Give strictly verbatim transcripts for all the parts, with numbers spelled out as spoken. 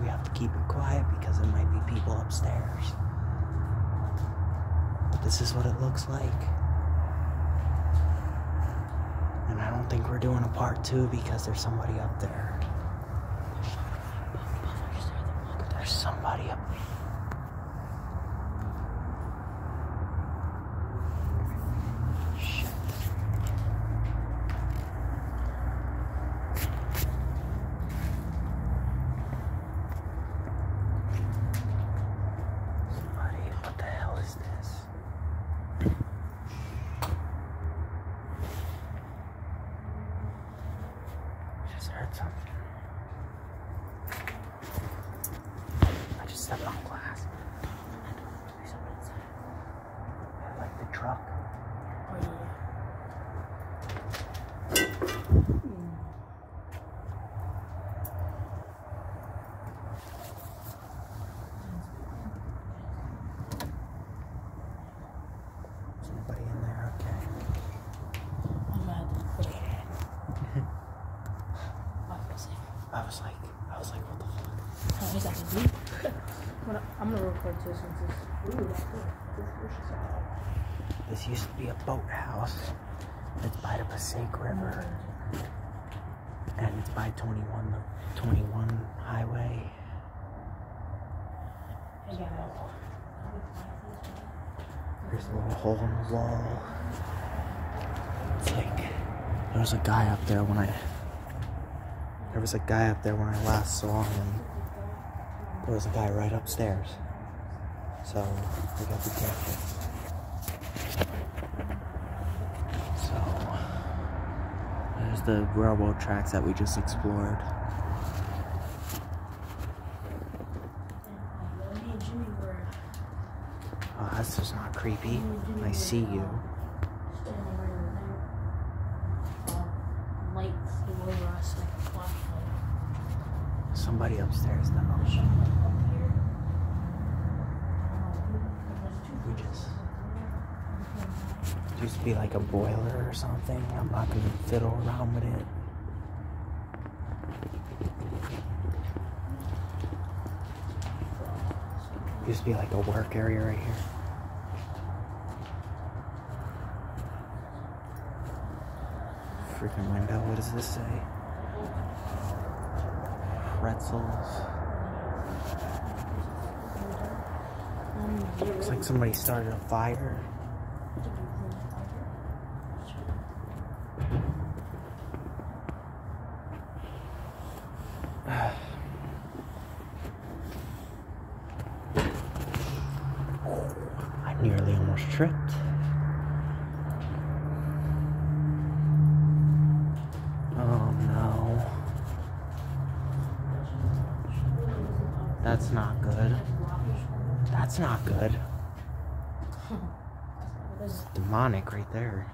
we have to keep it quiet because there might be people upstairs. But this is what it looks like. And I don't think we're doing a part two because there's somebody up there. There's somebody up there. Heard something. I just stepped on glass. I like the truck. Oh yeah. Is anybody in there? Okay. I'm gonna have to put it in. I was like, I was like, what the fuck? Oh, is that a deep? I'm gonna record this since this. Ooh, that's good. This used to be a boathouse. It's by the Passaic River. And it's by twenty-one, the twenty-one highway. So, there's a little hole in the wall. It's like, there was a guy up there when I... There was a guy up there when I last saw him. There was a guy right upstairs. So, we gotta be careful. So, there's the railroad tracks that we just explored. Oh, that's just not creepy. I see you. Somebody upstairs now. We just... It used to be like a boiler or something. I'm not gonna fiddle around with it. It used to be like a work area right here. Freaking window, what does this say? Pretzels. Looks like somebody started a fire. I nearly almost tripped. Oh no. That's not good. That's not good. It's demonic right there.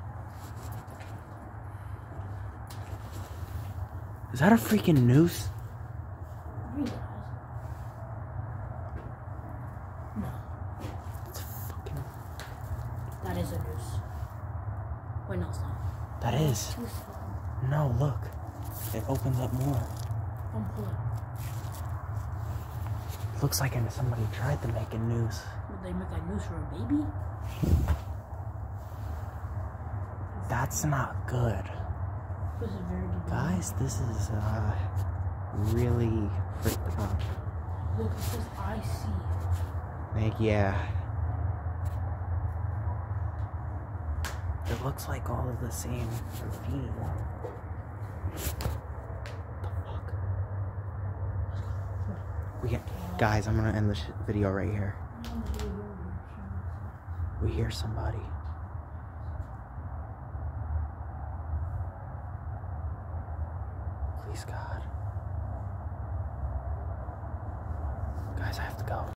Is that a freaking noose? No. It's fucking... That is a noose. Wait, no, it's not. That is. No, look. It opens up more. I'm pulling. Looks like somebody tried to make a noose. Would they make a noose for a baby? That's not good. This is very good. Guys, this is uh, really freaked out. Look, it says I see. Like, yeah. It looks like all of the same graffiti. The fuck? We get, guys, I'm gonna end this video right here. We hear somebody.